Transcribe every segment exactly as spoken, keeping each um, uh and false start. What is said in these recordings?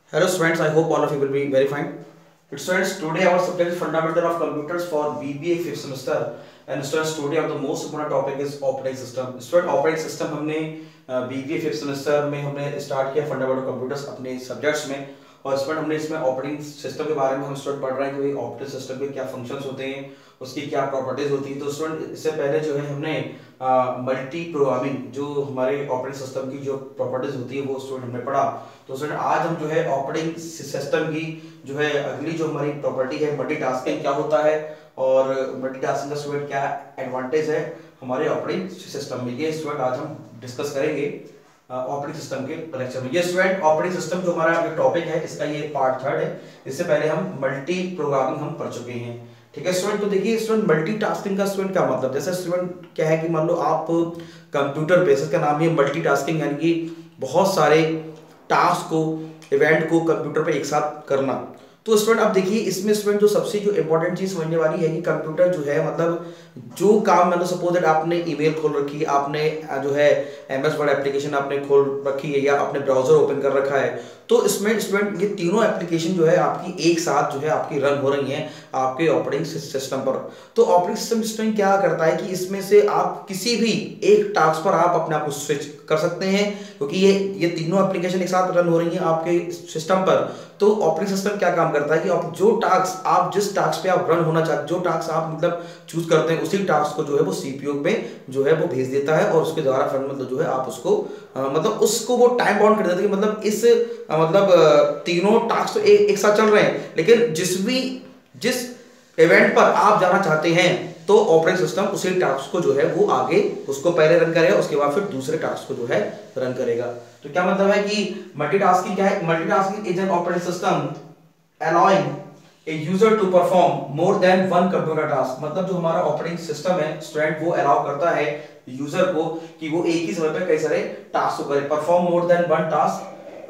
Hello students, I hope all of you will be very fine. Students, today our subject is Fundamental of Computers for B B A fifth semester. And students, today our the most important topic is operating system. Student, operating system हमने B B A fifth semester में हमने start किया Fundamental of Computers अपने subjects में. और student हमने इसमें operating system के बारे में हम स्टूडेंट पढ़ रहे हैं कि भाई ऑपरेटिंग सिस्टम के क्या फंक्शंस होते हैं, उसकी क्या प्रॉपर्टीज होती है. तो स्टूडेंट इससे पहले जो है हमने मल्टी प्रोग्रामिंग जो हमारे ऑपरेटिंग सिस्टम की जो प्रॉपर्टीज होती है वो स्टूडेंट हमने पढ़ा. तो स्टूडेंट आज हम जो है ऑपरेटिंग सिस्टम की जो है अगली जो हमारी प्रॉपर्टी है मल्टीटास्किंग क्या होता है और मल्टीटास्किंग का स्टूडेंट क्या एडवांटेज है हमारे ऑपरेटिंग सिस्टम में, ये स्टूडेंट आज हम डिस्कस करेंगे ऑपरेटिंग सिस्टम के लेक्चर में. ये स्टूडेंट ऑपरेटिंग सिस्टम जो हमारा जो टॉपिक है इसका ये पार्ट थर्ड है. इससे पहले हम मल्टी प्रोग्रामिंग हम पढ़ चुके हैं. ठीक है स्टूडेंट, तो देखिए स्टूडेंट मल्टीटास्किंग का स्टूडेंट क्या मतलब, जैसे स्टूडेंट क्या है कि मान लो आप कंप्यूटर बेसिस का नाम ही मल्टीटास्किंग यानी कि बहुत सारे टास्क को इवेंट को कंप्यूटर पे एक साथ करना. तो स्टूडेंट अब देखिए इसमें स्टूडेंट जो सबसे जो इंपॉर्टेंट चीज समझने वाली है कि कंप्यूटर जो है मतलब जो काम मतलब सपोज दैट आपने ईमेल खोल रखी है, आपने जो है एमएस वर्ड एप्लीकेशन आपने खोल रखी है या आपने ब्राउजर ओपन कर रखा है, तो इसमें स्टूडेंट ये तीनों एप्लीकेशन जो है आपकी एक साथ जो है आपकी रन हो रही हैं आपके ऑपरेटिंग सिस्टम पर. तो ऑपरेटिंग सिस्टम स्टूडेंट क्या करता है कि इसमें से आप किसी भी एक टास्क पर आप अपने आप को स्विच कर सकते हैं क्योंकि ये ये तीनों एप्लीकेशन एक साथ रन हो रही हैं आपके सिस्टम पर. तो ऑपरेटिंग सिस्टम क्या काम करता है कि आप जो टास्क आप जिस टास्क पे आप रन होना चाहते जो टास्क आप मतलब चूज करते हैं उसी टास्क को जो है वो सीपीयू में जो है वो भेज देता है और उसके द्वारा फिर मतलब जो है आप उसको आ, मतलब उसको वो टाइम बाउंड कर देता है कि मतलब इस आ, मतलब आ, तीनों टास्क तो एक, एक साथ चल रहे हैं लेकिन जिस भी जिस इवेंट पर आप जाना चाहते हैं तो ऑपरेटिंग सिस्टम उसी टास्क को जो है वो आगे उसको पहले रन करेगा उसके बाद फिर दूसरे टास्क को जो है रन करेगा. तो क्या मतलब है कि मल्टीटास्किंग क्या है, multitasking is an operating system allowing a user to perform more than one computer task. मतलब जो हमारा ऑपरेटिंग सिस्टम है स्टूडेंट वो अलाउ करता है यूजर को कि वो एक ही समय पे कई सारे टास्क को करे, perform more than one task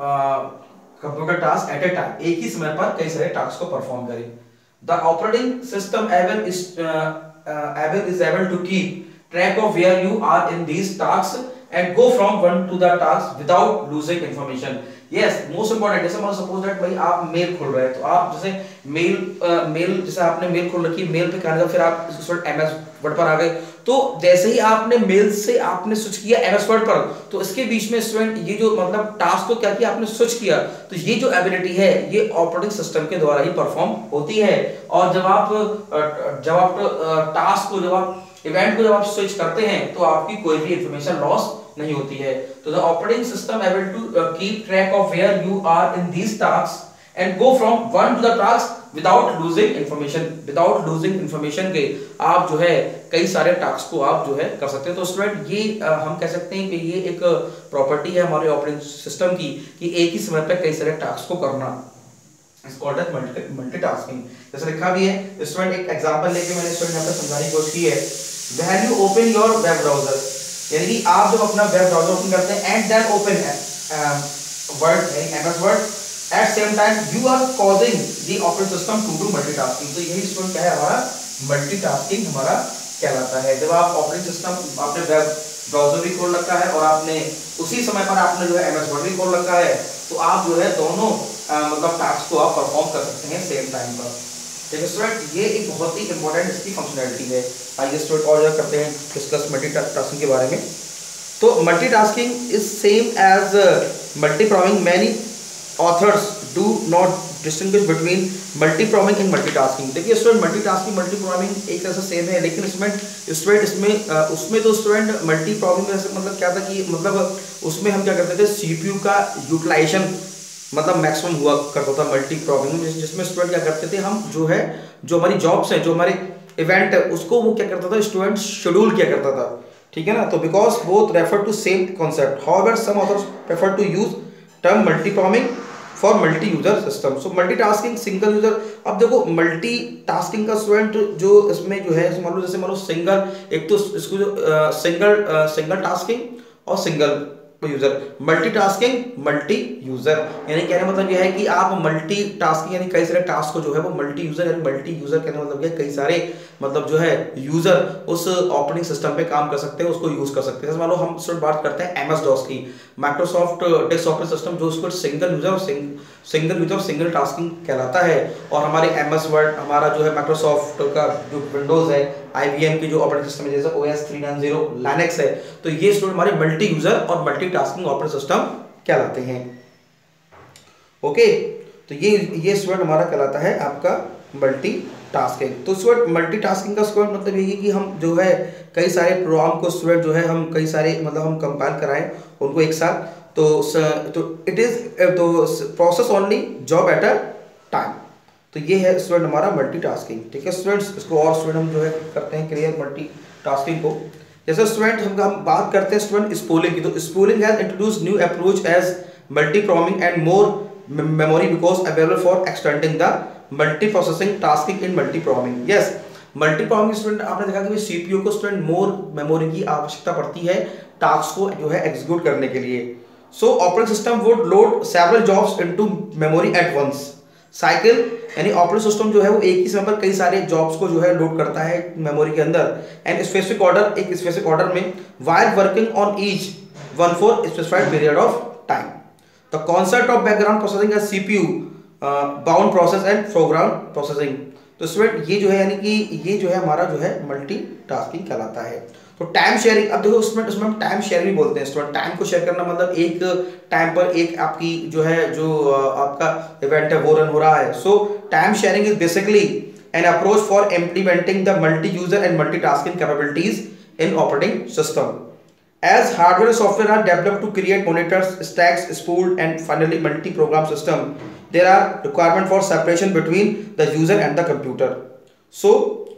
computer task at a time, एक ही समय पर कई सारे टास्क को परफॉर्म करे. The operating system able is uh, uh, able is able to keep track of where you are in these tasks and go from one to the task without losing information. Yes most important, जैसे मान suppose that भाई आप mail खोल रहे हैं तो आप जैसे मेल uh, मेल जैसे आपने मेल खोल रखी मेल पे करने का फिर आप एमएस वर्ड पर आ गए, तो जैसे ही आपने मेल से आपने स्विच किया एमएस वर्ड पर तो इसके बीच में स्टूडेंट ये जो मतलब टास्क को क्या किया आपने स्विच किया, तो ये जो एबिलिटी है ये ऑपरेटिंग सिस्टम के द्वारा ही परफॉर्म होती है. और जब आप जब आप टास्क को जब आप इवेंट को जब आप स्विच करते हैं तो आपकी कोई भी इंफॉर्मेशन लॉस नहीं होती है. तो the operating system able to keep track of where you are in these task and go from one to the task without losing information. Without losing information के आप जो है कई सारे टास्क को आप जो है कर सकते हैं. तो स्टूडेंट ये uh, हम कह सकते हैं कि ये एक प्रॉपर्टी है हमारे ऑपरेटिंग सिस्टम की कि एक ही समय पर कई सारे टास्क को करना. It's called as multitasking. जैसे लिखा भी है स्टूडेंट, एक एग्जांपल लेके मैंने स्टूडेंट यहां पे समझाने की कोशिश की है. When you open your web browser, यानी कि आप जब अपना वेब ब्राउज़र ओपन करते हैं and then open Word MS Word at same time you are causing the operating system to do multitasking. तो यही स्टूडेंट क्या है हमारा मल्टीटास्किंग हमारा कहलाता है. जब आप ऑपरेटिंग सिस्टम आपने वेब ब्राउज़र भी खोल रखा है और आपने उसी समय पर आपने जो है एमएस वर्ड भी खोल रखा है तो आप जो है दोनों आ, मतलब टास्क को आप परफॉर्म कर सकते हैं सेम टाइम पर. ठीक है स्टूडेंट, ये एक बहुत ही इंपॉर्टेंट इसकी फंक्शनैलिटी है. आइए स्टूडेंट और जो करते हैं डिस्कस मल्टीटास्किंग के बारे में. तो multitasking is same as multiprogramming. Many authors do not distinguish between multiprogramming and multitasking. देखिए स्टूडेंट मल्टीटास्किंग मल्टीप्रोग्रामिंग एक तरह से सेम है लेकिन इसमें स्टूडेंट इसमें उसमें तो स्टूडेंट मल्टीप्रोग्रामिंग में मतलब क्या था कि मतलब उसमें हम क्या करते थे सीपीयू का यूटिलाइजेशन मतलब मैक्सिमम हुआ करता था मल्टी प्रोग्रामिंग में, जिसमें स्टूडेंट क्या करते थे हम जो है जो हमारी जॉब्स है जो हमारे इवेंट है उसको वो क्या करता था स्टूडेंट शेड्यूल किया करता था. ठीक है ना, तो because both refer to same concept. However some authors prefer to use term multi programming for multi user system. So multitasking single user. अब देखो मल्टीटास्किंग का स्टूडेंट जो इसमें जो है मान लो जैसे मान लो सिंगल एक तो इसको जो सिंगल सिंगल टास्किंग और single user, multitasking multi user, यानी कहने मतलब यह है कि आप मल्टीटास्किंग यानी कई सारे टास्क को जो है वो मल्टी यूजर यानी मल्टी यूजर कहने मतलब यह कई सारे मतलब जो है यूजर उस ऑपरेटिंग सिस्टम पे काम कर सकते हैं, उसको यूज कर सकते हैं। मान लो हम सिर्फ बात करते हैं एमएस डॉस की, माइक्रोसॉफ्ट डेस्क ऑपरेटिंग सिस्टम जो उसको सिंगल यूजर और सिंगल यूजर और सिंगल टास्किंग कहलाता है। और हमारे एमएस वर्ड, हमारा जो है माइक्रोसॉफ्ट का जो विंडोज है, आईबीएम की जो ऑपरेटिंग सिस्टम है जैसे OS three nine zero, Linux है, तो ये स्टूडेंट हमारे मल्टी यूजर और मल्टीटास्किंग ऑपरेटिंग सिस्टम कहलाते हैं। ओके, तो ये ये स्टूडेंट हमारा कहलाता है आपका मल्टीटास्किंग। तो स्टूडेंट मल्टीटास्किंग का स्टूडेंट मतलब ये कि हम जो है कई सारे प्रोग्राम को स्टूडेंट जो है हम कई सारे मतलब हम कंपाइल कराएं उनको एक साथ, तो तो इट इज तो process only job at a time. तो ये है स्टूडेंट हमारा मल्टीटास्किंग। ठीक है स्टूडेंट्स, इसको और स्टूडेंट हम जो है करते हैं क्लियर मल्टीटास्किंग को। जैसे स्टूडेंट हम हम बात करते हैं स्टूडेंट स्पूलिंग की, तो spooling has introduced new approach as multiproming and more memory because available for extending the multi-processing tasking in multi-proming. Yes, multi-proming student आपने देखा कि सीपीयू को स्टूडेंट मोर मेमोरी की आवश्यकता पड़ती है टास्क को जो है एग्जीक्यूट करने के लिए। So operating system would load several jobs into memory at once. Cycle यानी ऑपरेटिंग सिस्टम जो है वो एक ही समय पर कई सारे जॉब्स को जो है लोड करता है मेमोरी के अंदर, एंड स्पेसिफिक ऑर्डर, एक स्पेसिफिक ऑर्डर में, while working on each one for specified period of time. The concept of background processing as C P U uh, bound process and foreground processing। तो student ये जो है यानी कि ये जो है हमारा जो है मल्टीटास्किंग कहलाता है। तो टाइम शेयरिंग, अब देखो स्टूडेंट उसमें हम टाइम शेयरिंग भी बोलते हैं स्टूडेंट। टाइम को शेयर करना मतलब एक टाइम पर एक आपकी जो है जो आपका इवेंट है वो रन हो रहा है। So time sharing is basically an approach for implementing the multi user and multitasking capabilities in operating system. As hardware and software are developed to create monitors, stacks, spooled, and finally multi-program system, there are requirement for separation between the user and the computer. So,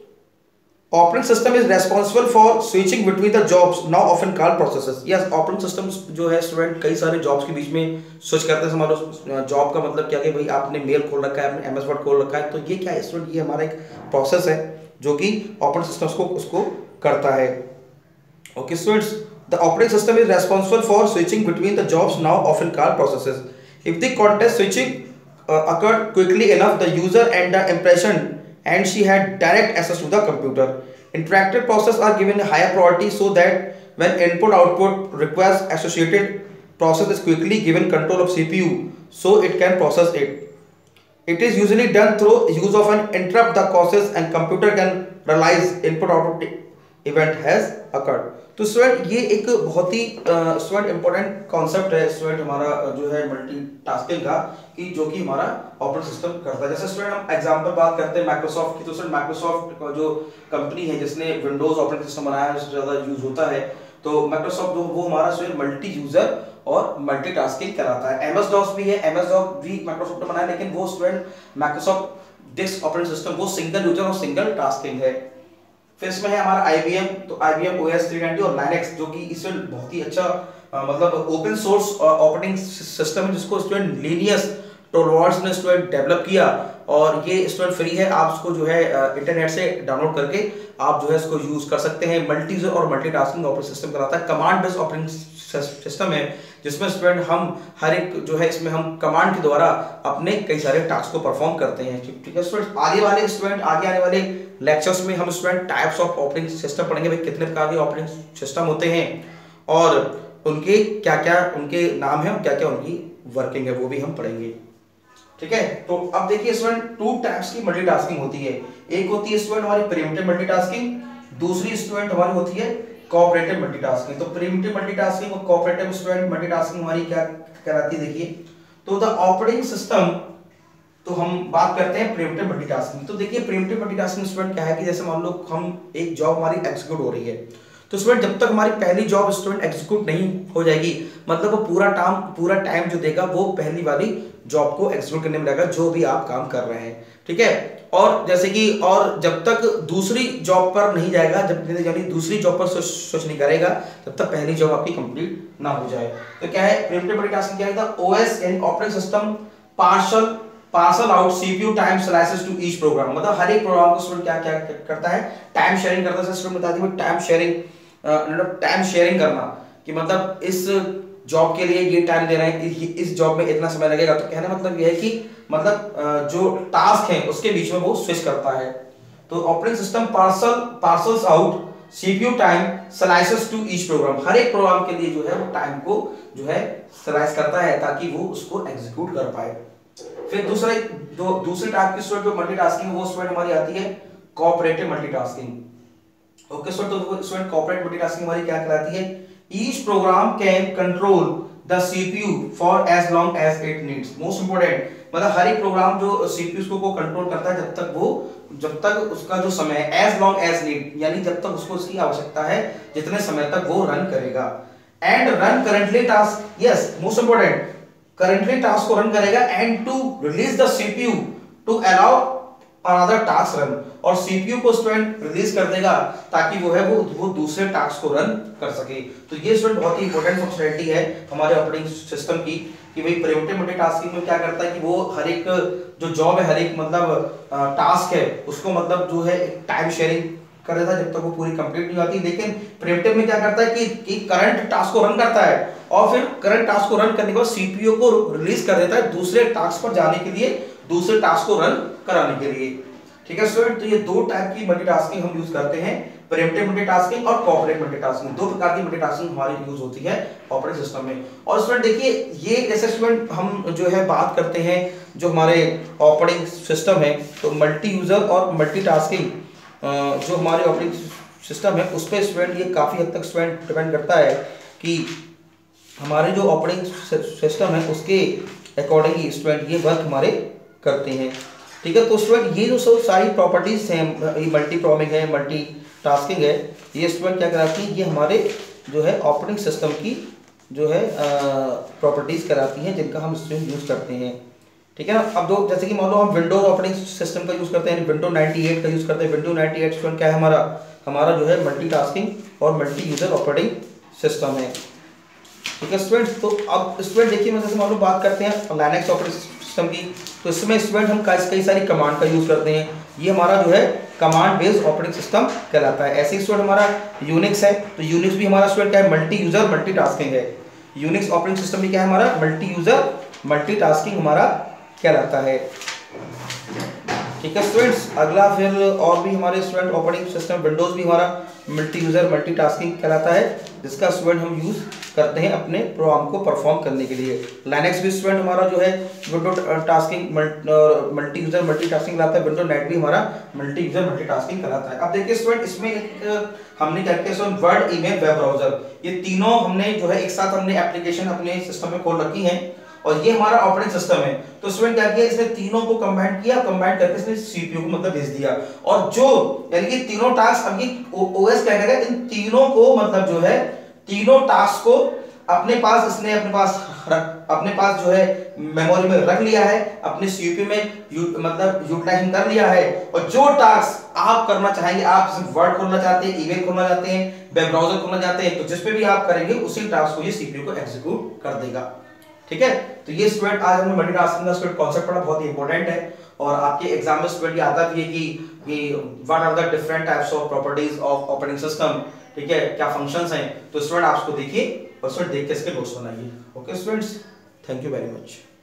operating system is responsible for switching between the jobs, now often called processes. Yes, operating system जो है student कई सारे jobs के बीच में switch करते हैं। हमारा job का मतलब क्या कि भाई आपने मेल खोल रखा है, आपने एमएस वर्ड खोल रखा है, तो ये क्या है स्टूडेंट, ये हमारा एक प्रोसेस है जो कि ऑपरेटिंग सिस्टम को उसको करता है। Okay students, the operating system is responsible for switching between the jobs, now often called processes. If the context switching uh, occurred quickly enough, the user and the impression and she had direct access to the computer. Interactive processes are given a higher priority so that when input output requires associated process is quickly given control of C P U so it can process it. It is usually done through use of an interrupt the process and computer can realize input output event has occurred. तो student ये एक बहुत ही student important concept है student हमारा जो है multitasking का, कि जो कि हमारा ऑपरेटिंग सिस्टम करता है। जैसे स्टूडेंट हम एग्जांपल बात करते हैं माइक्रोसॉफ्ट की, तो स्टूडेंट माइक्रोसॉफ्ट जो कंपनी है जिसने विंडोज ऑपरेटिंग सिस्टम बनाया है, सबसे ज्यादा यूज होता है, तो माइक्रोसॉफ्ट जो वो हमारा स्टूडेंट मल्टी यूजर और मल्टीटास्किंग कहलाता है। एमएस डॉस भी है, एमएस डॉस भी माइक्रोसॉफ्ट ने बनाया, लेकिन वो student Microsoft desk operating system वो सिंगल यूजर और सिंगल टास्किंग है। फिर इसमें है हमारा आईबीएम, तो आईबीएम ओएस थ्री नाइंटी और लिनक्स जो कि इसमें बहुत ही अच्छा आ, मतलब ओपन सोर्स ऑपरेटिंग सिस्टम है जिसको स्टूडेंट लिनियस टोरवाल्ड्स ने स्टूडेंट डेवलप किया, और ये स्टूडेंट फ्री है, आप इसको जो है इंटरनेट से डाउनलोड करके आप जो है इसको यूज कर सकते हैं। मल्टी यूजर और मल्टीटास्किंग ऑपरेटिंग सिस्टम कराता है। कमांड बेस्ड ऑपरेटिंग सिस्टम है जिसमें स्टूडेंट हम हर एक जो है इसमें हम कमांड के द्वारा अपने कई सारे टास्क को परफॉर्म करते हैं। ठीक है स्टूडेंट, आगे वाले स्टूडेंट आगे आने वाले लेक्चर्स में हम student types of operating system पढ़ेंगे, भाई कितने प्रकार के ऑपरेटिंग सिस्टम होते हैं और उनके क्या क्या उनके नाम है और क्या क्या उनकी वर्किंग है, वो भी हम पढ़ेंगे। ठीक है, तो अब देखिए स्टूडेंट टू टाइप्स की मल्टीटास्किंग होती है। एक होती है स्टूडेंट हमारी प्रिमिटिव मल्टीटास्किंग, दूसरी स्टूडेंट हमारी होती है कोऑपरेटिव मल्टीटास्किंग। तो प्रिमिटिव मल्टीटास्किंग और कोऑपरेटिव स्टूडेंट मल्टीटास्किंग हमारी क्या कहलाती है देखिए। तो द ऑपरेटिंग सिस्टम, तो हम बात करते हैं प्रिमिटिव मल्टीटास्किंग। तो देखिए प्रिमिटिव मल्टीटास्किंग स्टूडेंट क्या है कि जैसे मान लो हम एक जॉब हमारी एग्जीक्यूट हो रही है, तो स्टूडेंट जब तक हमारी पहली जॉब स्टूडेंट एग्जीक्यूट नहीं हो जाएगी, मतलब वो पूरा टाइम पूरा टाइम जो देगा वो पहली वाली जॉब को एग्जीक्यूट करने में लगेगा जो भी आप काम कर रहे हैं। ठीक है, और जैसे कि और जब तक दूसरी जॉब पर नहीं जाएगा, जब यानी दूसरी जॉब पर स्विच नहीं करेगा तब तक पहली जॉब आपकी कंप्लीट ना हो जाए। तो क्या है प्रिमिटिव मल्टीटास्किंग, क्या है OS and operating system partial parcel out CPU time slices to each program. मतलब हर एक प्रोग्राम को स्टूडेंट क्या क्या करता है, टाइम शेयरिंग करता है। स्टूडेंट बता दी टाइम शेयरिंग, टाइम शेयरिंग करना कि मतलब इस जॉब के लिए ये टाइम दे रहे हैं, इस जॉब में इतना समय लगेगा। तो कहने मतलब ये है कि मतलब जो टास्क है उसके बीच में वो स्विच करता है। तो operating system parcel parcels out CPU time slices to each program, हर एक प्रोग्राम के लिए जो है वो टाइम को जो है स्लाइस करता है ताकि वो उसको एग्जीक्यूट कर पाए। फिर दूसरा जो दूसरे टाइप की स्टूडेंट जो मल्टीटास्किंग वो स्टूडेंट हमारी आती है कोऑपरेटिव मल्टीटास्किंग। ओके स्टूडेंट, तो स्टूडेंट कोऑपरेटिव मल्टीटास्किंग हमारी क्या कहलाती है? Each program can control the CPU for as long as it needs. Most important, मतलब हर एक प्रोग्राम जो सीपीयू को कंट्रोल करता है जब तक वो जब तक उसका जो समय है एज लॉन्ग एज नीड, यानी जब तक उसको उसकी आवश्यकता है जितने समय तक वो रन करेगा। And run currently task, yes most important, currently task को रन करेगा and to release the CPU to allow another task run, और सीपीयू को स्टूडेंट रिलीज कर देगा ताकि वो है वो वो दूसरे टास्क को रन कर सके। तो ये स्टूडेंट बहुत ही इंपॉर्टेंट फंक्शनैलिटी है हमारे ऑपरेटिंग सिस्टम की कि भाई प्रिवेंटिव मल्टीटास्किंग में क्या करता है कि वो हर एक जो जॉब है, हर एक मतलब टास्क है उसको मतलब जो है टाइम शेयरिंग कर देता है जब तक वो पूरी कंप्लीट नहीं होती। लेकिन प्रिवेंटिव में क्या करता है कि, कि करंट टास्क को रन करता है और फिर करंट टास्क को रन करने के बाद सीपीयू को रिलीज कर देता है दूसरे टास्क पर जाने के लिए, दूसरे टास्क को रन कराने के लिए। ठीक है स्टूडेंट, तो ये दो टाइप की मल्टीटास्किंग हम यूज करते हैं, प्रिवेंटिव मल्टीटास्किंग और कोऑपरेटिव मल्टीटास्किंग। दो प्रकार की मल्टीटास्किंग हमारी यूज होती है ऑपरेटिंग सिस्टम में। और स्टूडेंट देखिए ये जैसे स्टूडेंट हम जो है बात करते हैं जो हमारे ऑपरेटिंग सिस्टम है, तो मल्टी यूजर और मल्टीटास्किंग जो हमारे ऑपरेटिंग सिस्टम है उस पर स्टूडेंट ये काफी हद तक स्टूडेंट डिपेंड करता है कि हमारे जो ऑपरेटिंग सिस्टम है उसके अकॉर्डिंगली स्टूडेंट ये वर्क हमारे करते हैं। ठीक है, तो स्टूडेंट ये जो सब सारी प्रॉपर्टीज हैं, ये मल्टी प्रॉमिंग है, मल्टी टास्किंग है, ये स्टूडेंट क्या कराती है, ये हमारे जो है ऑपरेटिंग सिस्टम की जो है प्रॉपर्टीज कराती हैं जिनका हम स्टूडेंट यूज करते हैं। ठीक है ना, अब जो जैसे कि मान लो हम विंडोज ऑपरेटिंग सिस्टम का यूज करते हैं, विंडो अट्ठानवे का यूज करते हैं। विंडो अट्ठानवे स्टूडेंट क्या है हमारा हमारा जो है मल्टीटास्किंग और मल्टी यूजर ऑपरेटिंग सिस्टम है। ठीक है स्टूडेंट, तो अब स्टूडेंट देखिए मैं जैसे मान लो बात करते हैं लाइनक्स ऑपरेटिंग सिस्टम की, तो इसमें स्टूडेंट हम कई सारी कमांड का यूज करते हैं। ये हमारा जो है कमांड बेस्ड ऑपरेटिंग सिस्टम कहलाता है। ऐसे ही स्टूडेंट हमारा यूनिक्स है, तो यूनिक्स भी हमारा स्टूडेंट क्या है, मल्टी यूजर मल्टीटास्किंग है। यूनिक्स ऑपरेटिंग सिस्टम भी क्या है हमारा, मल्टी यूजर मल्टीटास्किंग हमारा कहलाता है। ठीक है स्टूडेंट्स, अगला फिर और भी हमारे स्टूडेंट ऑपरेटिंग सिस्टम विंडोज भी हमारा मल्टी यूजर मल्टीटास्किंग कहलाता है, जिसका स्टूडेंट हम यूज करते हैं अपने प्रोग्राम को परफॉर्म करने के लिए। लाइनक्स भी स्टूडेंट हमारा जो है window tasking multi user multitasking कहलाता है। विंडो नेट भी हमारा मल्टी यूजर मल्टीटास्किंग कहलाता है। अब देखिए स्टूडेंट इसमें एक हमने क्या किया, वर्ड, ईमेल, वेब ब्राउजर, ये तीनों हमने जो है एक साथ हमने एप्लीकेशन अपने सिस्टम में खोल रखी है और ये हमारा ऑपरेटिंग सिस्टम है। तो स्टूडेंट क्या किया, इसने तीनों को कंबाइन किया, कंबाइन करके इसने सीपीयू को मतलब भेज दिया, और जो यानी कि तीनों टास्क अब ये ओएस क्या करेगा, इन तीनों को मतलब जो है तीनों टास्क को अपने पास इसने अपने पास अपने पास जो है मेमोरी में रख लिया है, अपने सीपीयू में यू, मतलब यूटिलाइजेशन कर लिया है। और जो टास्क आप करना चाहेंगे, आप वर्ड खोलना चाहते हैं, ईमेल खोलना चाहते हैं, वेब ब्राउजर खोलना चाहते हैं, तो जिस पे भी आप करेंगे उसी टास्क को ये सीपीयू को एग्जीक्यूट कर देगा। ठीक है, तो ये स्टूडेंट आज हमने मल्टीटास्किंग का स्टूडेंट कॉन्सेप्ट पढ़ा, बहुत ही इंपॉर्टेंट है और आपके एग्जाम में स्टूडेंट ये आता भी है कि कि what are the different types of properties of operating system. ठीक है, क्या फंक्शंस हैं, तो स्टूडेंट आप उसको देखिए और स्टूडेंट देख के इसके नोट्स बनाइए। Okay students, thank you very much.